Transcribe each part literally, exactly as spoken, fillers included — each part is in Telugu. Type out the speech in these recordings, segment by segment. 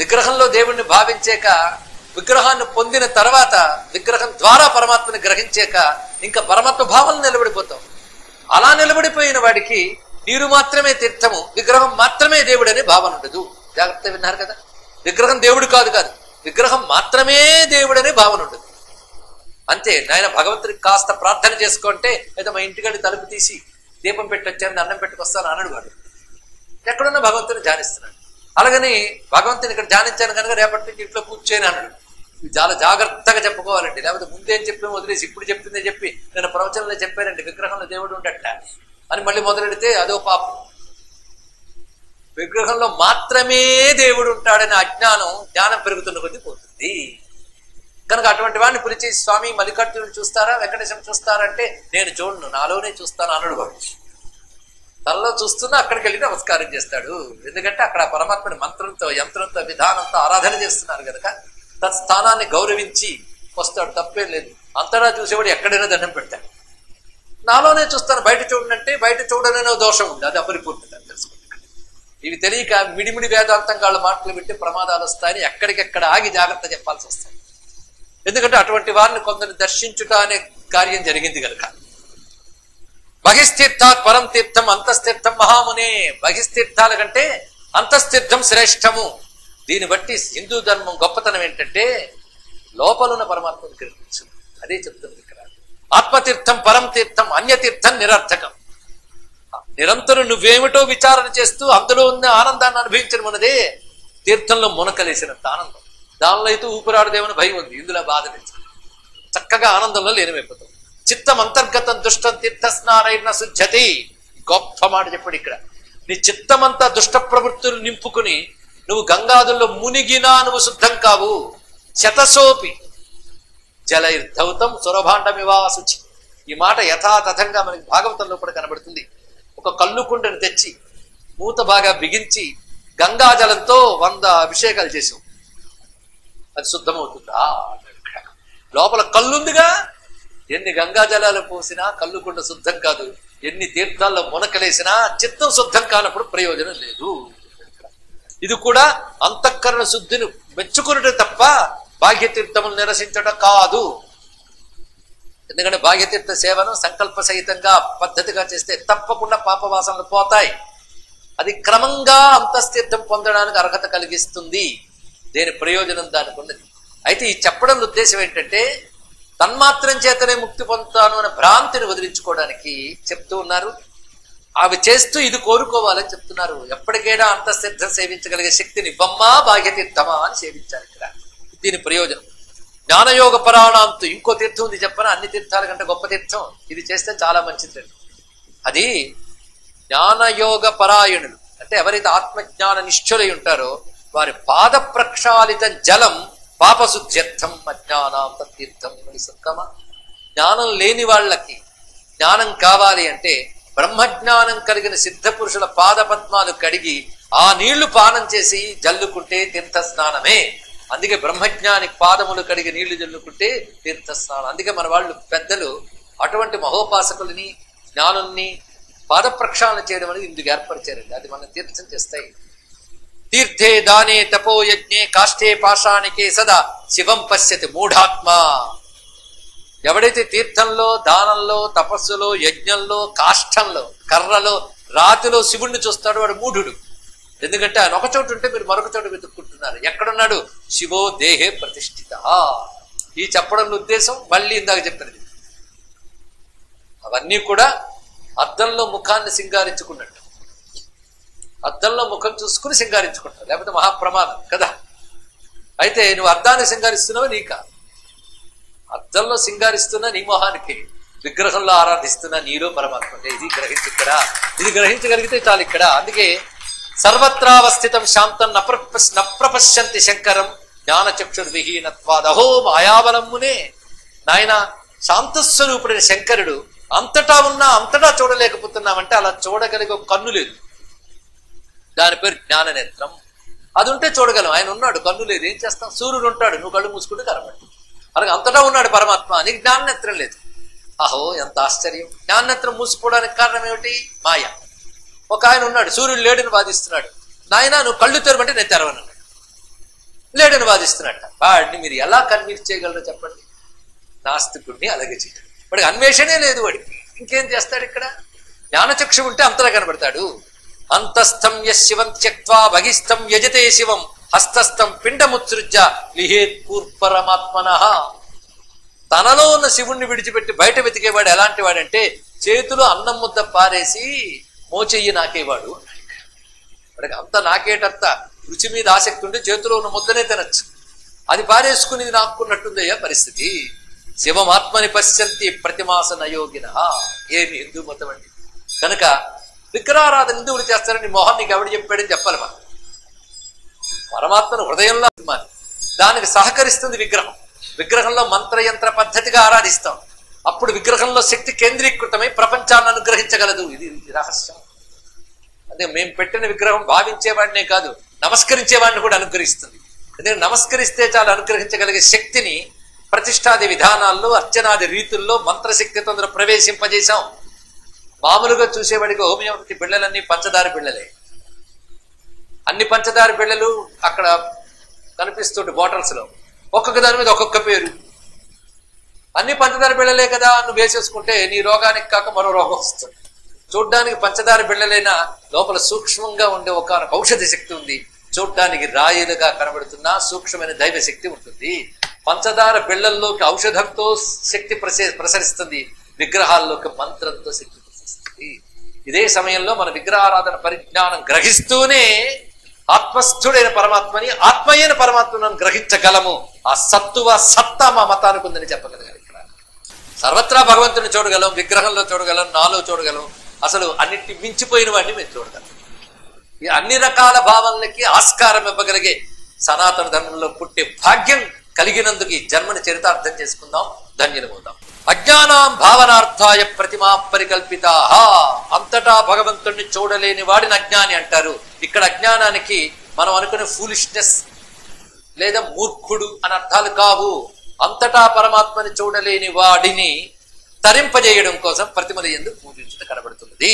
విగ్రహంలో దేవుణ్ణి భావించాక, విగ్రహాన్ని పొందిన తర్వాత విగ్రహం ద్వారా పరమాత్మని గ్రహించాక ఇంకా పరమాత్మ భావనలు నిలబడిపోతాం. అలా నిలబడిపోయిన వాడికి నీరు మాత్రమే తీర్థము, విగ్రహం మాత్రమే దేవుడు అనే భావన ఉండదు. జాగ్రత్త విన్నారు కదా, విగ్రహం దేవుడు కాదు కాదు విగ్రహం మాత్రమే దేవుడు అనే భావన ఉండదు. అంతే. నాయన భగవంతుడికి కాస్త ప్రార్థన చేసుకుంటే లేదా మా ఇంటికాడి తలుపు తీసి దీపం పెట్టొచ్చాను అన్నం పెట్టుకొస్తాను అనడు వాడు. ఎక్కడున్నా భగవంతుని ధ్యానిస్తున్నాడు. అలాగని భగవంతుని ఇక్కడ ధ్యానించాను కనుక రేపటి నుంచి ఇంట్లో కూర్చొని అన్నాడు. చాలా జాగ్రత్తగా చెప్పుకోవాలండి. లేకపోతే ముందేం చెప్పి వదిలేసి ఇప్పుడు చెప్పిందే చెప్పి నేను ప్రవచనంలో చెప్పానండి విగ్రహంలో దేవుడు ఉండట అని మళ్ళీ మొదలెడితే అదో పాపం. విగ్రహంలో మాత్రమే దేవుడు ఉంటాడనే అజ్ఞానం జ్ఞానం పెరుగుతున్న కొద్దీ పోతుంది. కనుక అటువంటి వాడిని పిలిచి స్వామి మల్లికార్జునుడు చూస్తారా, వెంకటేశ్వరం చూస్తారంటే నేను చూడను, నాలోనే చూస్తాను అన్నాడు వాడు. తనలో చూస్తున్నా అక్కడికి వెళ్ళి నమస్కారం చేస్తాడు. ఎందుకంటే అక్కడ పరమాత్మని మంత్రంతో యంత్రంతో విధానంతో ఆరాధన చేస్తున్నారు కనుక తత్స్థానాన్ని గౌరవించి వస్తాడు. తప్పేం లేదు. అంతటా చూసేవాడు ఎక్కడైనా దండం పెడతాడు. నాలోనే చూస్తాను బయట చూడనంటే బయట చూడననే దోషం ఉంది, అది అపరిపూర్ణత తెలుసుకుంటాడు. ఇవి తెలియక మిడిమిడి వేదాంతం వాళ్ళు మాటలు పెట్టి ప్రమాదాలు వస్తాయని ఎక్కడికెక్కడ ఆగి జాగ్రత్త చెప్పాల్సి వస్తాయి. ఎందుకంటే అటువంటి వారిని కొందరు దర్శించుట అనే కార్యం జరిగింది కనుక. బహిస్తీర్థాత్ పరం తీర్థం అంతస్తీర్థం మహామునే. బహిస్తీర్థాల కంటే అంతస్తీర్థం శ్రేష్టము. దీన్ని బట్టి హిందూ ధర్మం గొప్పతనం ఏంటంటే లోపలున్న పరమాత్మను కీర్తించు. అదే చెప్తుంది ఇక్కడ. ఆత్మతీర్థం పరం తీర్థం అన్యతీర్థం నిరర్థకం. నిరంతరం నువ్వేమిటో విచారణ చేస్తూ అందులో ఉన్న ఆనందాన్ని అనుభవించడం అన్నదే తీర్థంలో మునకలేసినంత ఆనందం. దానిలో అయితే ఊపిరాడదేమని భయం ఉంది, ఇందులో బాధ లేదు. చక్కగా ఆనందంలో లీనమైపోతాం. చిత్తం అంతర్గతం దుష్టం తీర్థస్నారైన శుద్ధతి. గొప్ప మాట చెప్పాడు ఇక్కడ. నీ చిత్తమంతా దుష్ట ప్రవృత్తులు నింపుకుని నువ్వు గంగాదుల్లో మునిగినా నువ్వు శుద్ధం కావు. శతసోపి జలైర్ధౌతం సురభాండమివా శుచి. ఈ మాట యథాతథంగా మనకి భాగవతంలో కూడా కనబడుతుంది. ఒక కల్లు కుండను తెచ్చి మూత బాగా బిగించి గంగాజలంతో వంద అభిషేకాలు చేసాం, అది శుద్ధమవుతుందా? లోపల కళ్ళుందిగా, ఎన్ని గంగాజలాలు పోసినా కళ్ళుకుండ శుద్ధం కాదు. ఎన్ని తీర్థాల్లో మునకలేసినా చిత్తం శుద్ధం కానప్పుడు ప్రయోజనం లేదు. ఇది కూడా అంతఃకరణ శుద్ధిని మెచ్చుకున్నట్టు తప్ప బాహ్యతీర్థములు నిరసించడం కాదు. ఎందుకంటే బాహ్యతీర్థ సేవను సంకల్ప సహితంగా పద్ధతిగా చేస్తే తప్పకుండా పాపవాసనలు పోతాయి. అది క్రమంగా అంతస్తీర్థం పొందడానికి అర్హత కలిగిస్తుంది. దేని ప్రయోజనం దానికి ఉన్నది. అయితే ఈ చెప్పడం ఉద్దేశం ఏంటంటే తన్మాత్రం చేతనే ముక్తి పొందుతాను అనే భ్రాంతిని వదిలించుకోవడానికి చెప్తూ ఉన్నారు. అవి చేస్తూ ఇది కోరుకోవాలని చెప్తున్నారు. ఎప్పటికైనా అంతస్తీర్థం సేవించగలిగే శక్తిని ఇవ్వమ్మా బాహ్యతీర్థమా అని సేవించారు ఇక్కడ. దీని ప్రయోజనం. జ్ఞానయోగ పరాణాంతు ఇంకో తీర్థం ఉంది చెప్పన, అన్ని తీర్థాల కంటే గొప్ప తీర్థం ఇది చేస్తే చాలా మంచిది. అది జ్ఞానయోగ పరాయణులు అంటే ఎవరైతే ఆత్మజ్ఞాన నిష్ఠులై ఉంటారో వారి పాద ప్రక్షాళిత జలం పాపశుద్ధ్యర్థం అజ్ఞానాంత తీర్థం సత్తమ. జ్ఞానం లేని వాళ్ళకి జ్ఞానం కావాలి అంటే బ్రహ్మజ్ఞానం కలిగిన సిద్ధ పురుషుల పాద పద్మాలు కడిగి ఆ నీళ్లు పానం చేసి జల్లుకుంటే తీర్థ స్నానమే. అందుకే బ్రహ్మజ్ఞానికి పాదములు కడిగి నీళ్లు జల్లుకుంటే తీర్థ స్నానం. అందుకే మన వాళ్ళు పెద్దలు అటువంటి మహోపాసకులని జ్ఞానుల్ని పాద ప్రక్షాళన చేయడం అనేది ఇందుకు ఏర్పరిచారండి. అది మనం తీర్థం చేస్తాయి. తీర్థే దానే తపో యజ్ఞే కాష్టే పాషాణికే సదా శివం పశ్యతి మూఢాత్మ. ఎవడైతే తీర్థంలో దానంలో తపస్సులో యజ్ఞంలో కాష్టంలో కర్రలో రాతిలో శివుణ్ణి చూస్తాడో వాడు మూఢుడు. ఎందుకంటే ఆయన ఒక చోటు ఉంటే మీరు మరొక చోటు వెతుక్కుంటున్నారు. ఎక్కడున్నాడు? శివో దేహే ప్రతిష్ఠిత. ఈ చెప్పడం ఉద్దేశం మళ్ళీ ఇందాక చెప్పినది. అవన్నీ కూడా అద్దంలో ముఖాన్ని సింగారించుకున్నట్టు. అద్దంలో ముఖం చూసుకుని సింగారించుకుంటావు, లేకపోతే మహాప్రమాదం కదా. అయితే నువ్వు అద్దాన్ని సింగారిస్తున్నావు నీక, అద్దంలో సింగారిస్తున్నా నీ మొహానికి, విగ్రహంలో ఆరాధిస్తున్నా నీలో పరమాత్మ. ఇది గ్రహించి ఇక్కడ, ఇది గ్రహించగలిగితే చాలు ఇక్కడ. అందుకే సర్వత్రావస్థితం శాంతం నప్రపశ్యంతి శంకరం జ్ఞానచక్షుర్విహీనత్వాదహో మాయాబలమునే. నాయన శాంతస్వరూపుడైన శంకరుడు అంతటా ఉన్నా అంతటా చూడలేకపోతున్నామంటే అలా చూడగలిగే కన్ను లేదు, దాని పేరు జ్ఞాననేత్రం. అది ఉంటే చూడగలం. ఆయన ఉన్నాడు, కన్ను లేదు, ఏం చేస్తాం? సూర్యుడు ఉంటాడు, నువ్వు కళ్ళు మూసుకుంటే కనబడి. అలాగే అంతటా ఉన్నాడు పరమాత్మ, నీకు జ్ఞాననేత్రం లేదు. అహో ఎంత ఆశ్చర్యం! జ్ఞాననేత్రం మూసుకోవడానికి కారణం ఏమిటి? మాయ. ఒక ఆయన ఉన్నాడు, సూర్యుడు లేడని వాదిస్తున్నాడు. నాయన నువ్వు కళ్ళు తెరవంటే నేను తెరవనన్నాడు. లేడని వాదిస్తున్నట్ట. వాడిని మీరు ఎలా కన్విన్స్ చేయగలరో చెప్పండి. నాస్తికుడిని అలాగే చేయాలి. వాడికి అన్వేషణే లేదు, వాడికి ఇంకేం చేస్తాడు? ఇక్కడ జ్ఞానచక్షు ఉంటే అంతలా కనబడతాడు. అంతస్థం యశివం త్యక్త్వా బహిస్థం యజతే శివం హస్తస్థం పిండముత్సృజ్య లిహేత్ పూర్పరమాత్మనః. తనలో ఉన్న శివుణ్ణి విడిచిపెట్టి బయట వెతికేవాడు ఎలాంటి వాడంటే చేతిలో అన్నం ముద్ద పారేసి మోచెయ్యి నాకేవాడు. వాడికి అంత నాకేటంత రుచి మీద ఆసక్తి ఉంటే చేతిలో ఉన్న ముద్దనే తినచ్చు. అది పారేసుకుని నాక్కున్నట్టుందయ్యా పరిస్థితి. శివమాత్మని పశ్యంతి ప్రతిమాసన యోగిన. ఏమి హిందూ మతం అండి. కనుక విగ్రహారాధన హిందువులు చేస్తారని మోహన్ నీకు ఎవడు చెప్పాడని చెప్పాలి. మనం పరమాత్మను హృదయంలో దానికి సహకరిస్తుంది విగ్రహం. విగ్రహంలో మంత్రయంత్ర పద్ధతిగా ఆరాధిస్తాం. అప్పుడు విగ్రహంలో శక్తి కేంద్రీకృతమై ప్రపంచాన్ని అనుగ్రహించగలదు. ఇది రహస్యం. అదే మేము పెట్టిన విగ్రహం భావించేవాడినే కాదు, నమస్కరించేవాడిని కూడా అనుగ్రహిస్తుంది. అదే నమస్కరిస్తే చాలు అనుగ్రహించగలిగే శక్తిని ప్రతిష్టాది విధానాల్లో అర్చనాది రీతుల్లో మంత్రశక్తితో అందులో ప్రవేశింపజేశాం. మామూలుగా చూసేవాడికి హోమియోపతి బిళ్ళలన్నీ పంచదార బిళ్ళలే. అన్ని పంచదార బిళ్ళలు అక్కడ కనిపిస్తుండే బాటిల్స్ లో ఒక్కొక్క దాని మీద ఒక్కొక్క పేరు. అన్ని పంచదార బిళ్ళలే కదా నువ్వు వేసేసుకుంటే నీ రోగానికి కాక మరో రోగం వస్తుంది. చూడ్డానికి పంచదార బిళ్ళలైనా లోపల సూక్ష్మంగా ఉండే ఒక ఔషధ శక్తి ఉంది. చూడ్డానికి రాయిలుగా కనబడుతున్న సూక్ష్మమైన దైవ శక్తి ఉంటుంది. పంచదార బిళ్ళల్లోకి ఔషధంతో శక్తి ప్రసే ప్రసరిస్తుంది విగ్రహాల్లోకి మంత్రంతో శక్తి ప్రసరిస్తుంది. ఇదే సమయంలో మన విగ్రహారాధన పరిజ్ఞానం గ్రహిస్తూనే ఆత్మస్థుడైన పరమాత్మని ఆత్మయైన పరమాత్మను గ్రహించగలము. ఆ సత్తువ సత్తా మా మతానికి ఉందని చెప్పగలగాలి. ఇక్కడ సర్వత్రా భగవంతుని చూడగలం, విగ్రహంలో చూడగలం, నాలో చూడగలం. అసలు అన్నిటి మించిపోయిన వాడిని మేము చూడగలం. ఈ అన్ని రకాల భావనలకి ఆస్కారం ఇవ్వగలిగే సనాతన ధర్మంలో పుట్టే భాగ్యం కలిగినందుకు ఈ జన్మని చరితార్థం చేసుకుందాం, ధన్యులమవుతాం. అజ్ఞానాం భావనార్థాయ ప్రతిమా పరికల్పితా. అంతటా భగవంతుణ్ణి చూడలేని వాడిని అజ్ఞాని అంటారు. ఇక్కడ అజ్ఞానానికి మనం అనుకునే ఫూలిష్నెస్ లేదా మూర్ఖుడు అని అర్థాలు కావు. అంతటా పరమాత్మని చూడలేని వాడిని తరింపజేయడం కోసం ప్రతిమల యందు పూజించడం కనబడుతున్నది.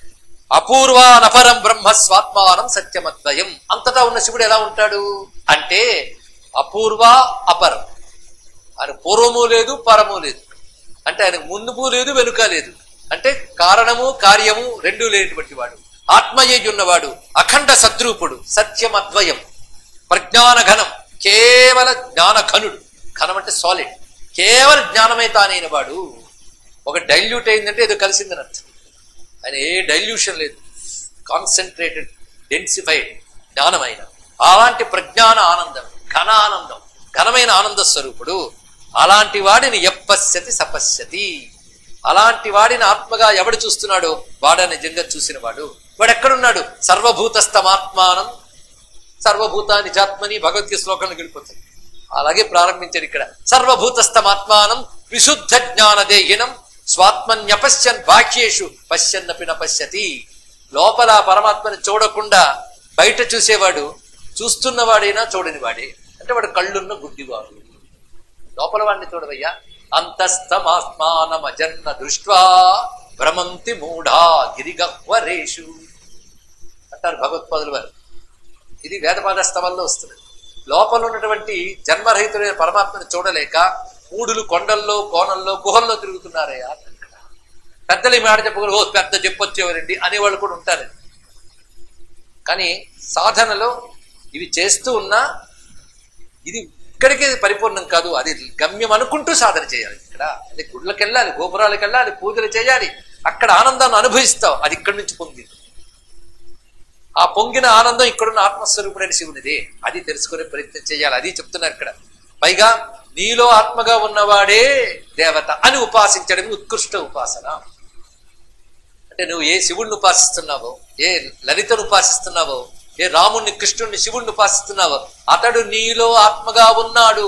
అపూర్వానపరం బ్రహ్మ స్వాత్మానం సత్యమద్వయం. అంతటా ఉన్న శివుడు ఎలా ఉంటాడు అంటే అపూర్వ అపరం. ఆయన పూర్వము లేదు, పరము లేదు. అంటే ఆయనకు ముందుపు లేదు, వెనుక లేదు. అంటే కారణము కార్యము రెండూ లేనటువంటి వాడు, ఆత్మయ్య ఉన్నవాడు, అఖండ సద్రూపుడు, సత్యం అద్వయం, ప్రజ్ఞాన ఘనం, కేవల జ్ఞాన ఘనుడు. ఘనం అంటే సాలిడ్, కేవల జ్ఞానమే తానైన వాడు. ఒక డైల్యూట్ అయిందంటే ఏదో కలిసిందని అర్థం. ఆయన ఏ డైల్యూషన్ లేదు, కాన్సన్ట్రేటెడ్ డెన్సిఫైడ్ జ్ఞానమైన అలాంటి ప్రజ్ఞాన ఆనందం, ఘన ఆనందం, ఘనమైన ఆనంద స్వరూపుడు. అలాంటి వాడిని ఎప్పశ్యతి సపశ్యతి. అలాంటి వాడిని ఆత్మగా ఎవడు చూస్తున్నాడో వాడు నిజంగా చూసిన వాడు. వాడు ఎక్కడున్నాడు? సర్వభూతస్థమాత్మానం సర్వభూతాని జాత్మని భగవద్గీత శ్లోకంలో గడిపోతుంది. అలాగే ప్రారంభించారు ఇక్కడ. సర్వభూతస్థమాత్మానం విశుద్ధ జ్ఞానదేహినం స్వాత్మన్యపశ్యన్ బాహ్యేషు పశ్యన్నపి నపశ్యతి. లోపల పరమాత్మని చూడకుండా బయట చూసేవాడు చూస్తున్నవాడైనా చూడని వాడే. అంటే వాడు కళ్ళున్న గుడ్డివాడు. లోపల వాడిని చూడవయ్యా. అంతస్థమాత్మానమజన్న దృష్ట్వా భ్రమంతి మూఢా గిరిగహ్వరేషు అంటారు భగవత్పాదులు వారు. ఇది వేదపాదస్తవంలో వస్తుంది. లోపల ఉన్నటువంటి జన్మరహితుడైన పరమాత్మని చూడలేక మూడులు కొండల్లో కోణంలో గుహల్లో తిరుగుతున్నారయ్యా. పెద్దలు ఈ మాట చెప్పగలరు, ఓ పెద్ద చెప్పొచ్చేవారండి అనేవాళ్ళు కూడా ఉంటారు. కానీ సాధనలో ఇవి చేస్తూ ఉన్నా ఇది ఇక్కడికి పరిపూర్ణం కాదు. అది గమ్యం అనుకుంటూ సాధన చేయాలి. ఇక్కడ అది గుళ్ళకి వెళ్ళాలి, గోపురాలకు వెళ్ళాలి, పూజలు చేయాలి. అక్కడ ఆనందాన్ని అనుభవిస్తావు. అది ఇక్కడి నుంచి పొంగింది. ఆ పొంగిన ఆనందం ఇక్కడున్న ఆత్మస్వరూపుడైన శివునిదే. అది తెలుసుకునే ప్రయత్నం చేయాలి. అది చెప్తున్నారు ఇక్కడ. పైగా నీలో ఆత్మగా ఉన్నవాడే దేవత అని ఉపాసించడం ఉత్కృష్ట ఉపాసన. అంటే నువ్వు ఏ శివుణ్ణి ఉపాసిస్తున్నావో, ఏ లలితను ఉపాసిస్తున్నావో, ఏ రాముణ్ణి కృష్ణుణ్ణి శివుణ్ణి ఉపాసిస్తున్నావో అతడు నీలో ఆత్మగా ఉన్నాడు,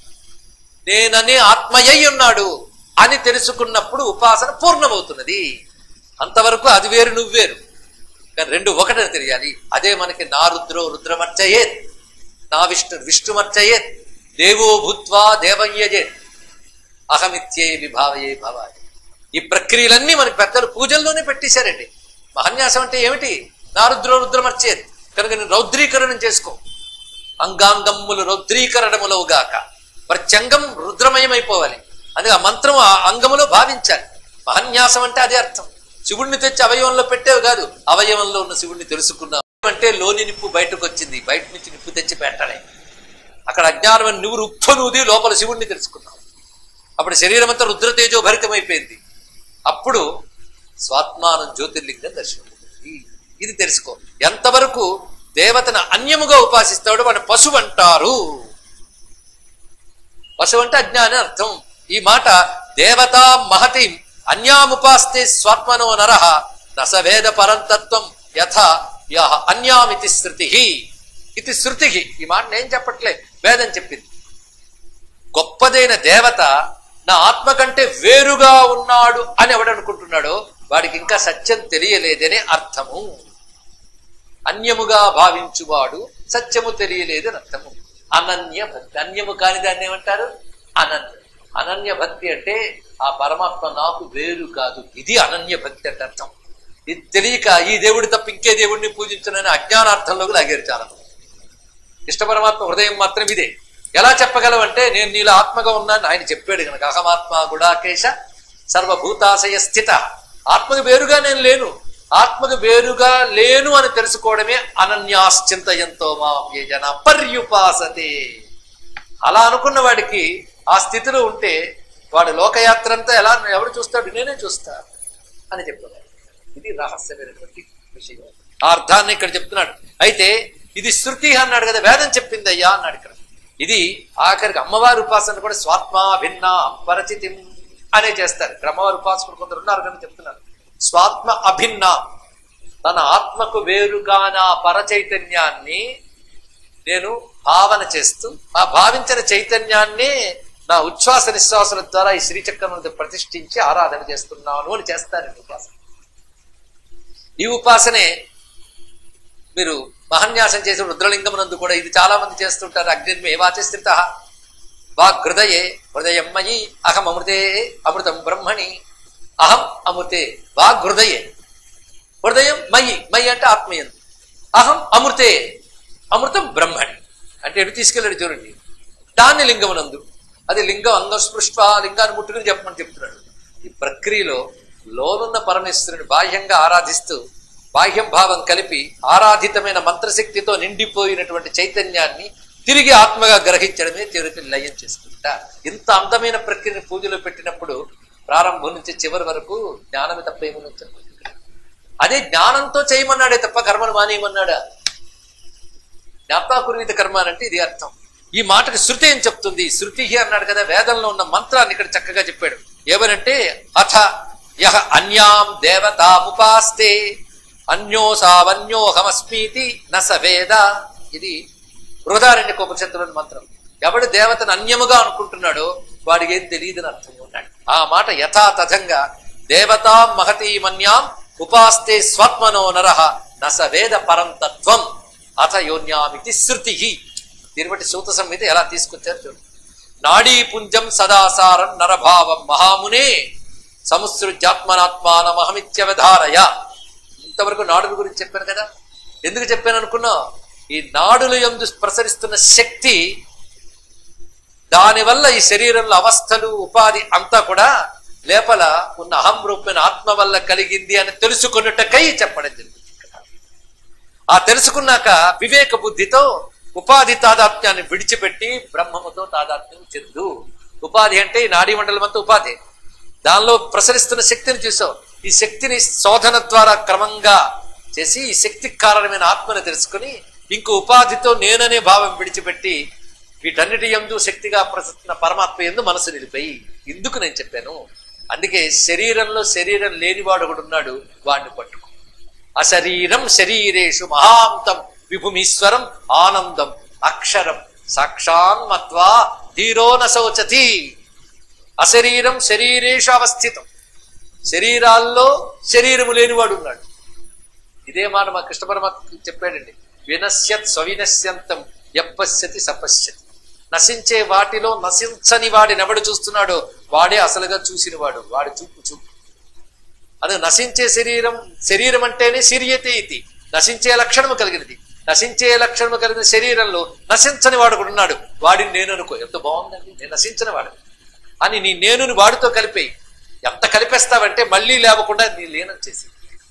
నేనని ఆత్మయ్య ఉన్నాడు అని తెలుసుకున్నప్పుడు ఉపాసన పూర్ణమవుతున్నది. అంతవరకు అది వేరు నువ్వు వేరు, కానీ రెండు ఒకటని తెలియాలి. అదే మనకి నా రుద్రో రుద్రమర్చయేత్, నా విష్ణు విష్ణుమర్చయేత్, దేవో భూత్వా దేవయ్యజేత్, అహమిత్యే విభావయే భవాయ. ఈ ప్రక్రియలన్నీ మనకి పెద్దలు పూజల్లోనే పెట్టేశారండి. మహన్యాసం అంటే ఏమిటి? నా రుద్రో రుద్రమర్చయేత్. కనుక నేను రౌద్రీకరణం చేసుకో. అంగాంగమ్ములు రుద్రీకరణములవుగాక. ప్రత్యంగం రుద్రమయమైపోవాలి. అందుకే ఆ మంత్రం ఆ అంగములో భావించాలి. మహన్యాసం అంటే అదే అర్థం. శివుణ్ణి తెచ్చి అవయవంలో పెట్టేవి కాదు, అవయవంలో ఉన్న శివుణ్ణి తెలుసుకున్నాం అంటే లోని నిప్పు బయటకు వచ్చింది, బయట నుంచి నిప్పు తెచ్చి పెట్టాలి. అక్కడ అజ్ఞానం నువ్వు రుప్పనుది లోపల శివుణ్ణి తెలుసుకున్నావు. అప్పుడు శరీరం అంతా రుద్రతేజో భరితమైపోయింది. అప్పుడు స్వాత్మానం జ్యోతిర్లింగం దర్శనమవుతుంది. ఇది తెలుసుకో. ఎంతవరకు దేవతను అన్యముగా ఉపాసిస్తాడు వాడు పశువు అంటారు. పశువు అంటే అజ్ఞాని అర్థం. ఈ మాట దేవతా మహతి అన్యాముపాస్తే స్వాత్మనో నరహ నసవేద పరంతత్వం యథ యః అన్యామితి శృతి ఇది శృతి. ఈ మాట నేను చెప్పట్లే, వేదం చెప్పింది. గొప్పదైన దేవత నా ఆత్మ కంటే వేరుగా ఉన్నాడు అని ఎవడనుకుంటున్నాడో వాడికి ఇంకా సత్యం తెలియలేదనే అర్థము. అన్యముగా భావించువాడు సత్యము తెలియలేదని అర్థము. అనన్య భక్తి. అన్యము కాని దాన్ని ఏమంటారు? అనన్య. అనన్య భక్తి అంటే ఆ పరమాత్మ నాకు వేరు కాదు, ఇది అనన్య భక్తి అంటే అర్థం. ఇది తెలియక ఈ దేవుడి తప్ప ఇంకే దేవుడిని పూజించనని అజ్ఞానార్థంలోకి లాగారు చాలా మంది. ఇష్ట పరమాత్మ హృదయం మాత్రం ఇదే. ఎలా చెప్పగలవంటే నేను నీలో ఆత్మగా ఉన్నాను ఆయన చెప్పాడు కనుక. అహమాత్మ గుడాకేశ సర్వభూతాశయ స్థిత. ఆత్మకు వేరుగా నేను లేను, ఆత్మకు వేరుగా లేను అని తెలుసుకోవడమే అనన్యాశ్చింతయంతో మాం ఏ జన పర్యుపాసతే. అలా అనుకున్న వాడికి ఆ స్థితిలో ఉంటే వాడు లోకయాత్ర అంతా ఎలా ఎవడు చూస్తాడు? నేనే చూస్తా అని చెప్పాడు. ఇది రహస్యమైనటువంటి విషయం. ఆ అర్థాన్ని ఇక్కడ చెప్తున్నాడు. అయితే ఇది శృతి అన్నాడు కదా, వేదం చెప్పింది అయ్యా అన్నాడు ఇక్కడ. ఇది ఆఖరికి అమ్మవారి ఉపాసన కూడా స్వాత్మా భిన్న పరచితి అనే చేస్తారు. అమ్మవారి ఉపాసకులు కొందరు ఉన్నారు కానీ చెప్తున్నారు స్వాత్మ అభిన్న. తన ఆత్మకు వేరుగాన పరచైతన్యాన్ని నేను భావన చేస్తూ ఆ భావించిన చైతన్యాన్ని నా ఉచ్ఛ్వాస నిశ్వాసాల ద్వారా ఈ శ్రీచక్రం ప్రతిష్ఠించి ఆరాధన చేస్తున్నాను అని చేస్తారండి ఉపాసన. ఈ ఉపాసనే మీరు మహన్యాసం చేసిన రుద్రలింగమునందు కూడా ఇది చాలా మంది చేస్తుంటారు. అగ్నిర్మే వాచే స్థిత వాగ్హృదయే హృదయం మయి అహం అమృతే అమృతం బ్రహ్మణి. అహం అమృతే వాగ్హృదయే, హృదయం మయి, మయి అంటే ఆత్మీయందు, అహం అమృతే అమృతం బ్రహ్మణి అంటే ఎటు తీసుకెళ్ళాడు చూడండి. దాన్ని లింగమునందు, అది లింగం అంగం స్పృష్ట లింగాన్ని ముట్టుకుని చెప్పమని చెప్తున్నాడు. ఈ ప్రక్రియలో లోనున్న పరమేశ్వరుని బాహ్యంగా ఆరాధిస్తూ బాహ్యం భావం కలిపి ఆరాధితమైన మంత్రశక్తితో నిండిపోయినటువంటి చైతన్యాన్ని తిరిగి ఆత్మగా గ్రహించడమే తిరిగి లయం చేసుకుంటా. ఇంత అందమైన ప్రక్రియని పూజలో పెట్టినప్పుడు ప్రారంభం నుంచి చివరి వరకు జ్ఞానమే తప్ప ఏమన్నా. అదే జ్ఞానంతో చేయమన్నాడే తప్ప కర్మను మానేయమన్నాడా? జ్ఞాపకాకుర్విత కర్మ అంటే ఇది అర్థం. ఈ మాటకి శృతి ఏం చెప్తుంది? శృతి అన్నాడు కదా, వేదంలో ఉన్న మంత్రాన్ని ఇక్కడ చక్కగా చెప్పాడు. ఏమనంటే అథ యః అన్యాం దేవతాముపాస్తే అన్యోసావన్యోహమస్మీతి నస వేద. ఇది బృహదారణ్యకోపనిషత్తులోని మంత్రం. ఎవడు దేవతను అన్యముగా అనుకుంటున్నాడో వాడికి ఏం తెలియదని అర్థం ఉన్నాడు. ఆ మాట యథాతథంగా దేవతా మహతీమన్యాం ఉపాస్తే స్వాత్మనో నరః నస వేద పరం తత్వం అథ యోన్యామితి శృతి. దీన్ని బట్టి సూత సంహిత ఎలా తీసుకొచ్చారు చూడండి. నాడీపుంజం సదాసారం నరభావం మహామునే సముసృజ్యాత్మనాత్మానమహమిత్యవధారయ. ఇంతవరకు నాడుల గురించి చెప్పాను కదా. ఎందుకు చెప్పాను అనుకున్నావు? ఈ నాడుల యందు ప్రసరిస్తున్న శక్తి, దానివల్ల ఈ శరీరంలో అవస్థలు ఉపాధి అంతా కూడా లేపల ఉన్న అహం రూపమైన ఆత్మ వల్ల కలిగింది అని తెలుసుకున్నట్టకై చెప్పడం జరిగింది. ఆ తెలుసుకున్నాక వివేక బుద్ధితో ఉపాధి తాదాత్మ్యాన్ని విడిచిపెట్టి బ్రహ్మముతో తాదాత్మ్యం చెందు. ఉపాధి అంటే ఈ నాడీ మండలం అంతా ఉపాధి. దానిలో ప్రసరిస్తున్న శక్తిని చూసావు. ఈ శక్తిని శోధన ద్వారా క్రమంగా చేసి ఈ శక్తికి కారణమైన ఆత్మను తెలుసుకుని ఇంకో ఉపాధితో నేననే భావం విడిచిపెట్టి వీటన్నిటి యందు శక్తిగా ప్రసరిస్తున్న పరమాత్మ యందు మనసు నిలిపోయి. ఇందుకు నేను చెప్పాను. అందుకే శరీరంలో శరీరం లేనివాడు ఒకడు ఉన్నాడు, వాడిని పట్టుకో. అశరీరం శరీరేషు మహాంతం విభుమీశ్వరం ఆనందం అక్షరం సాక్షాన్ మత్వా ధీరో నశోచతి. అశరీరం శరీరేషు అవస్థితం. శరీరాల్లో శరీరము లేనివాడు ఉన్నాడు. ఇదే మాట మా కృష్ణ పరమాత్మ చెప్పాడండి. వినశ్యత్ స్వవినశ్యంతం యప్పశ్యతి సపశ్యతి. నశించే వాటిలో నశించని వాడిని ఎవడు చూస్తున్నాడో వాడే అసలుగా చూసినవాడు. వాడి చూపు చూపు అది నశించే శరీరం. శరీరం అంటేనే శరీయతే ఇది, నశించే లక్షణము కలిగినది. నశించే లక్షణము కలిగిన శరీరంలో నశించని వాడు కూడా ఉన్నాడు. వాడిని నేను అనుకో, ఎంత బాగుందండి, నేను నశించని వాడు అని నీ నేనుని వాడితో కలిపేయి. ఎంత కలిపేస్తావంటే మళ్ళీ లేవకుండా నీ లీనం చేసి,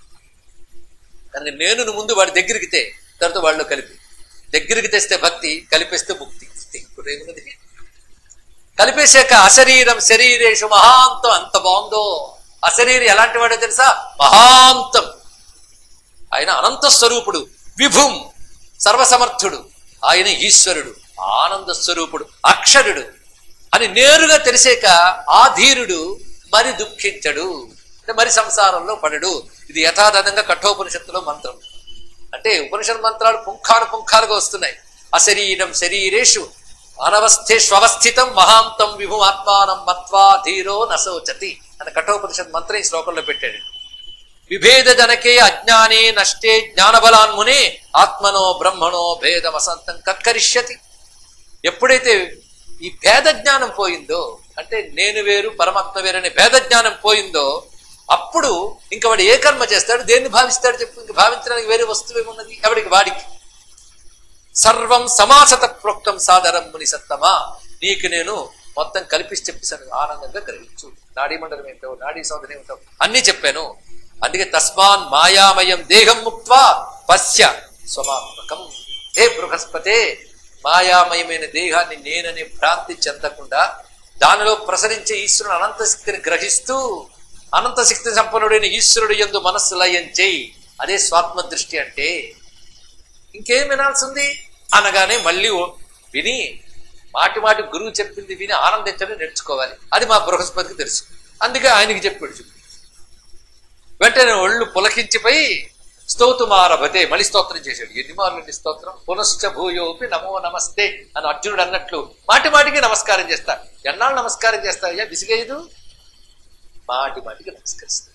కానీ నేను ముందు వాడి దగ్గరికి తే, తర్వాత వాళ్ళలో కలిపి, దగ్గరికి తెస్తే భక్తి, కలిపేస్తే ముక్తి. ఇప్పుడేమున్నది? కలిపేశాక అశరీరం శరీరేషు మహాంతం. అంత బాగుందో. అశరీరి ఎలాంటి వాడో తెలుసా? మహాంతం. ఆయన అనంత స్వరూపుడు, విభుం సర్వసమర్థుడు, ఆయన ఈశ్వరుడు, ఆనంద స్వరూపుడు, అక్షరుడు అని నేరుగా తెలిసాక ఆ ధీరుడు మరి దుఃఖించడు, అంటే మరి సంసారంలో పడడు. ఇది యథాతథంగా కఠోపనిషత్తులో మంత్రం. అంటే ఉపనిషత్ మంత్రాలు పుంఖాను పుంఖాలుగా వస్తున్నాయి. అశరీరం శరీరేషు అనవస్థేష్వస్థితం మహాంతం విభుం ఆత్మానం మత్వా ధీరో నశోచతి అని కఠోపనిషత్ మంత్రం ఈ శ్లోకంలో పెట్టాడు. విభేద జనకే అజ్ఞానే నష్టే జ్ఞానబలాన్మునే ఆత్మనో బ్రహ్మణో భేదం అసంతం కక్కరిష్యతి. ఎప్పుడైతే ఈ భేద జ్ఞానం పోయిందో, అంటే నేను వేరు పరమాత్మ వేరు అనే భేద జ్ఞానం పోయిందో, అప్పుడు ఇంక వాడు ఏ కర్మ చేస్తాడు, దేన్ని భావిస్తాడు చెప్పు? ఇంక భావించడానికి వేరే వస్తువేమున్నది ఎవడికి? వాడికి సర్వం సమాసత ప్రోక్తం సాదరం ముని సత్తమా, నీకు నేను మొత్తం కల్పిసి చెప్పేశాను, ఆనందంగా గ్రహించు. నాడీ మండలం ఏంటో, నాడీ సౌందర్యం ఏమిటో అన్నీ చెప్పాను. అందుకే తస్మాన్ మాయామయం దేహం ముక్త్వా పశ్య స్వమాత్మకం. హే బృహస్పతే, మాయామయమైన దేహాన్ని నేననే భ్రాంతి చెందకుండా దానిలో ప్రసరించే ఈశ్వరుని అనంతశక్తిని గ్రహిస్తూ అనంతశక్తి సంపన్నుడైన ఈశ్వరుడు యందు మనస్సు లయం చేయి. అదే స్వాత్మ దృష్టి అంటే. ఇంకేం వినాల్సింది అనగానే మళ్ళీ విని మాటి మాటి గురువు చెప్పింది విని ఆనందించడం నేర్చుకోవాలి. అది మా బృహస్పతికి తెలుసు. అందుకే ఆయనకి చెప్పాడు. వెంటనే ఒళ్ళు పులకించిపోయి స్తోతుమారభతే, మళ్ళీ స్తోత్రం చేశాడు. ఎన్ని మార్లు స్తోత్రం? పునశ్చ భూయోపి నమో నమస్తే అని అర్జునుడు అన్నట్లు మాటి మాటికి నమస్కారం చేస్తా. ఎన్నాళ్ళు నమస్కారం చేస్తావయ్యా, విసిగేదు? మాటి మాటికి నమస్కరిస్తాడు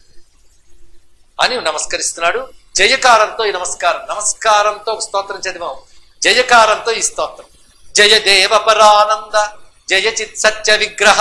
అని నమస్కరిస్తున్నాడు. జయకారంతో ఈ నమస్కారం, నమస్కారంతో స్తోత్రం చదివాం, జయకారంతో ఈ స్తోత్రం. జయ దేవ పరానంద, జయ చిత్ సత్య విగ్రహ,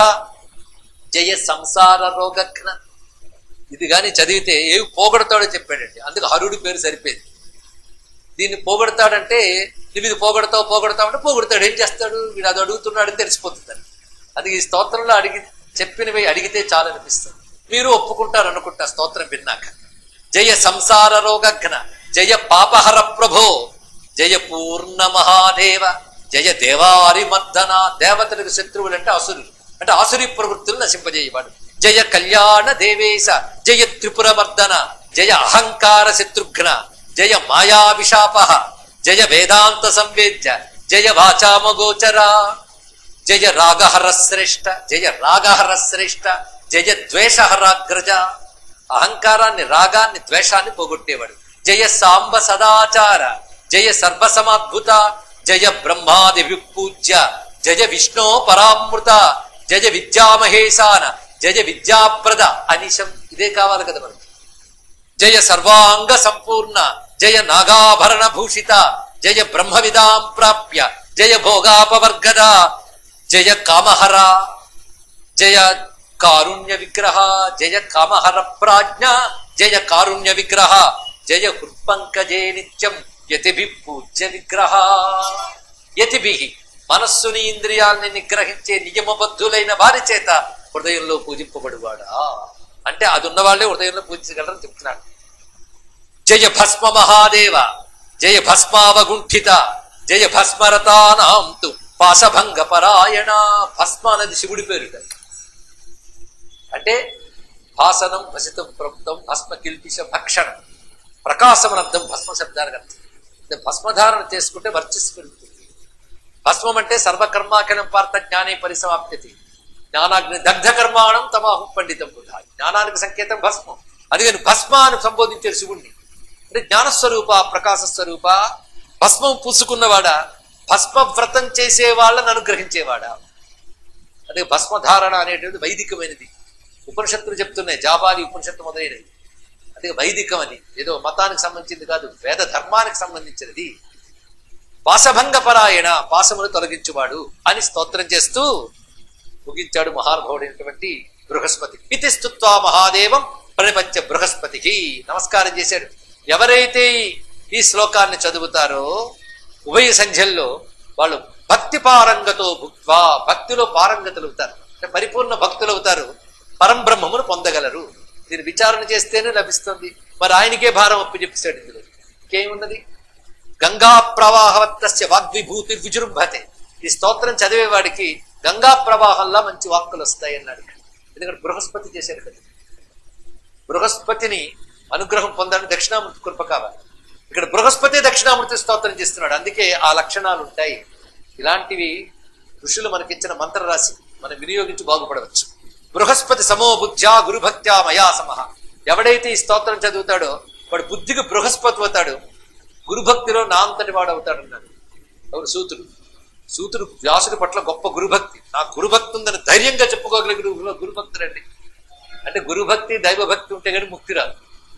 జయ సంసార రోగఘ్న. ఇది కానీ చదివితే ఏవి పోగొడతాడో చెప్పాడండి. అందుకు హరుడి పేరు సరిపోయింది. దీన్ని పోగొడతాడంటే నువ్వు ఇది పోగొడతావు పోగొడతావు అంటే పోగొడతాడు. ఏం చేస్తాడు వీడు? అది అడుగుతున్నాడని తెలిసిపోతుందని. అది ఈ స్తోత్రంలో అడిగి చెప్పినవి అడిగితే చాలా అనిపిస్తుంది. మీరు ఒప్పుకుంటారు అనుకుంటా స్తోత్రం విన్నాక. జయ సంసార రోగఘ్న, జయ పాపహర ప్రభో, జయ పూర్ణ మహాదేవ, జయ దేవారి మర్దన. దేవతలకు శత్రువులు అంటే అసురులు, అంటే ఆసురి ప్రవృత్తులు నశింపజేయవాడు. జయ కళ్యాణ దేవేశ, జయ త్రిపుర మర్దన, జయ అహంకార శత్రుఘ్న, జయ మాయా విశాప, జయ వేదాంత సంవేద్య, జయ వాచామగోచర, జయ రాగహర శ్రేష్ఠ, జయ రాగహర శ్రేష్ఠ, జయ ద్వేషహరాగ్రజ. అహంకారాన్ని, రాగాన్ని, ద్వేషాన్ని పోగొట్టేవాడు. జయ సాంబ సదాచార, జయ సర్వసమాద్భుత, జయ బ్రహ్మాది విపూజ్య, జయ విష్ణో పరామృత, జయ విద్యామహేశాన, జయ విద్యాప్రద. అనిశం ఇదే కావాలి కదా మనకి. జయ సర్వాంగ సంపూర్ణ, జయ నాగాభరణ భూషిత, జయ బ్రహ్మ విదాం ప్రాప్య, జయ భోగాపవర్గద, జయ కామహర, జయ కారుణ్య విగ్రహ, జయ కామహర ప్రాజ్ఞ, జయ కారుణ్య విగ్రహ, జయ హృత్పంకజే నిత్యం యతిభి పూజ్య విగ్రహ. యతిభి మనస్సుని ఇంద్రియాల్ని నిగ్రహించే నియమబద్ధులైన వారి చేత హృదయంలో పూజింపబడువాడా అంటే అది ఉన్న వాళ్ళే హృదయంలో పూజించగలరని చెప్తున్నాడు. జయ భస్మ మహాదేవ, జయ భస్మావగుంఠిత, జయ భస్మరతానాంతు పాశభంగ పరాయణ. భస్మ అనేది శివుడి పేరు. అంటే భాసనం భసితం ప్రభుత్వం భస్మ కిల్పిష భక్షణం. ప్రకాశం అర్థం భస్మ శబ్దానికి అర్థం. అంటే భస్మధారణ చేసుకుంటే వర్చస్సు పెరుగుతుంది. భస్మం అంటే సర్వకర్మాకరం పార్థ జ్ఞానే పరిసమాప్యతి. జ్ఞానాగ్ని దగ్ధ కర్మాణం తమాహు పండితం బుధ. జ్ఞానానికి సంకేతం భస్మం. అందుకని భస్మ అని సంబోధించారు శివుణ్ణి. అంటే జ్ఞానస్వరూప, ప్రకాశ స్వరూప, భస్మం పూసుకున్నవాడా, భస్మ వ్రతం చేసేవాళ్ళని అనుగ్రహించేవాడా. అదే భస్మధారణ అనేటువంటి వైదికమైనది. ఉపనిషత్తులు చెప్తున్నాయి, జాబాలి ఉపనిషత్తు మొదలైనది. అదే వైదికం అని, ఏదో మతానికి సంబంధించింది కాదు, వేద ధర్మానికి సంబంధించినది. పాశభంగ పరాయణ, పాశమును తొలగించువాడు అని స్తోత్రం చేస్తూ ముగించాడు మహానుభావుడైనటువంటి బృహస్పతి. ఇతి స్తుత్వా మహాదేవం ప్రణిపత్య బృహస్పతికి నమస్కారం చేశాడు. ఎవరైతే ఈ శ్లోకాన్ని చదువుతారో ఉభయ సంధ్యల్లో వాళ్ళు భక్తి పారంగతో భుక్వా భక్తిలో పారంగతులవుతారు, అంటే పరిపూర్ణ భక్తులవుతారు, పరంబ్రహ్మమును పొందగలరు. దీన్ని విచారణ చేస్తేనే లభిస్తుంది. మరి ఆయనకే భారం అప్పి చెప్పేశాడు. ఇందులో ఇంకేమున్నది? గంగా ప్రవాహవత్తస్య వాగ్విభూతి విజృంభతే. ఈ స్తోత్రం చదివేవాడికి గంగా ప్రవాహంలా మంచి వాక్కులు వస్తాయి అన్నాడు. ఎందుకంటే బృహస్పతి చేశారు కదా, బృహస్పతిని అనుగ్రహం పొందాలని దక్షిణామూర్తి కృప కావాలి. ఇక్కడ బృహస్పతి దక్షిణామూర్తి స్తోత్రం చేస్తున్నాడు, అందుకే ఆ లక్షణాలు ఉంటాయి. ఇలాంటివి ఋషులు మనకిచ్చిన మంత్రరాశి మనం వినియోగించి బాగుపడవచ్చు. బృహస్పతి సమో బుద్ధ్యా గురుభక్త్యా మయా సమహ. ఎవడైతే ఈ స్తోత్రం చదువుతాడో వాడు బుద్ధికి బృహస్పతి అవుతాడు, గురుభక్తిలో నా అంతటి వాడు అవుతాడు అన్నాడు. ఎవరు? సూతుడు. సూతుడు వ్యాసుడి పట్ల గొప్ప గురుభక్తి, నా గురుభక్తి ఉందని ధైర్యంగా చెప్పుకోగలిగిన గురువులో గురుభక్తుడండి. అంటే గురుభక్తి దైవభక్తి ఉంటే కానీ ముక్తి రాదు.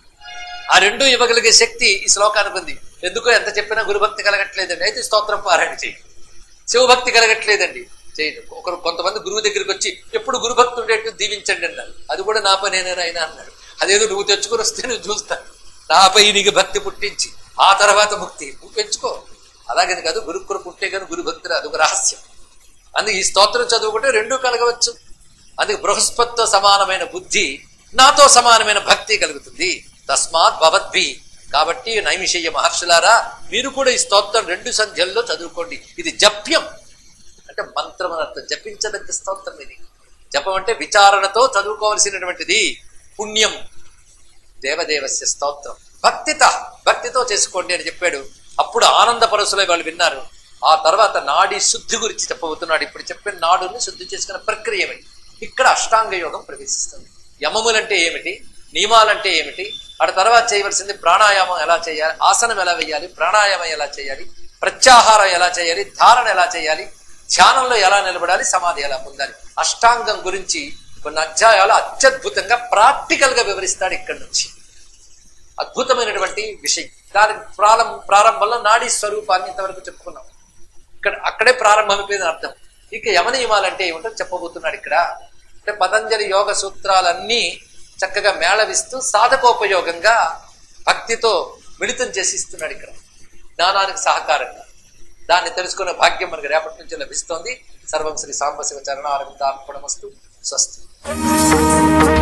ఆ రెండు ఇవ్వగలిగే శక్తి ఈ శ్లోకానికి ఉంది. ఎందుకో ఎంత చెప్పినా గురుభక్తి కలగట్లేదండి, అయితే స్తోత్రం పారాయణ చేయి. శివభక్తి కలగట్లేదండి, చేయదు. ఒకరు కొంతమంది గురువు దగ్గరికి వచ్చి ఎప్పుడు గురుభక్తి ఉండేట్టు దీవించండి అన్నారు. అది కూడా నాపైనేనా అయినా అన్నాడు. అదేదో నువ్వు తెచ్చుకొని వస్తే నువ్వు చూస్తాను, నాపై నీకు భక్తి పుట్టించి ఆ తర్వాత ముక్తి నువ్వు పెంచుకో. అలాగని కాదు, గురుకృప పుట్టే కానీ గురుభక్తి రాదు, ఒక రహస్యం. అందుకే ఈ స్తోత్రం చదువుకుంటే రెండూ కలగవచ్చు. అందుకే బృహస్పతితో సమానమైన బుద్ధి, నాతో సమానమైన భక్తి కలుగుతుంది. తస్మాత్ భవద్భి. కాబట్టి నైమిషయ్య మహర్షులారా, మీరు కూడా ఈ స్తోత్రం రెండు సంధ్యల్లో చదువుకోండి. ఇది జప్యం అంటే మంత్రం అని అర్థం, జపించదగ్గ స్తోత్రం ఇది. జపం అంటే విచారణతో చదువుకోవలసినటువంటిది. పుణ్యం దేవదేవస్య స్తోత్రం భక్తిత, భక్తితో చేసుకోండి అని చెప్పాడు. అప్పుడు ఆనంద పరసులై వాళ్ళు విన్నారు. ఆ తర్వాత నాడీ శుద్ధి గురించి చెప్పబోతున్నాడు. ఇప్పుడు చెప్పిన నాడుని శుద్ధి చేసుకునే ప్రక్రియ ఏమిటి? ఇక్కడ అష్టాంగ యోగం ప్రవేశిస్తుంది. యమములంటే ఏమిటి, నియమాలంటే ఏమిటి, ఆ తర్వాత చేయవలసింది ప్రాణాయామం ఎలా చేయాలి, ఆసనం ఎలా వేయాలి, ప్రాణాయామం ఎలా చేయాలి, ప్రత్యాహారం ఎలా చేయాలి, ధారణ ఎలా చేయాలి, ధ్యానంలో ఎలా నిలబడాలి, సమాధి ఎలా పొందాలి, అష్టాంగం గురించి కొన్ని అధ్యాయాలు అత్యద్భుతంగా ప్రాక్టికల్ గా వివరిస్తాడు. ఇక్కడి నుంచి అద్భుతమైనటువంటి విషయం. దానికి ప్రారంభ ప్రారంభంలో నాడీ స్వరూపాన్ని ఇంతవరకు చెప్పుకున్నాం. ఇక్కడ అక్కడే ప్రారంభమైపోయిందని అర్థం. ఇక యమనియమాలంటే ఏమిటో చెప్పబోతున్నాడు ఇక్కడ. అంటే పతంజలి యోగ సూత్రాలన్నీ చక్కగా మేళవిస్తూ సాధకోపయోగంగా భక్తితో మిళితం చేసి ఇస్తున్నాడు ఇక్కడ, జ్ఞానానికి సహకారంగా. దాన్ని తెలుసుకునే భాగ్యం మనకు రేపటి నుంచి లభిస్తోంది. సర్వం శ్రీ సాంబశివ చరణారవిందార్పణమస్తు. స్వస్తి.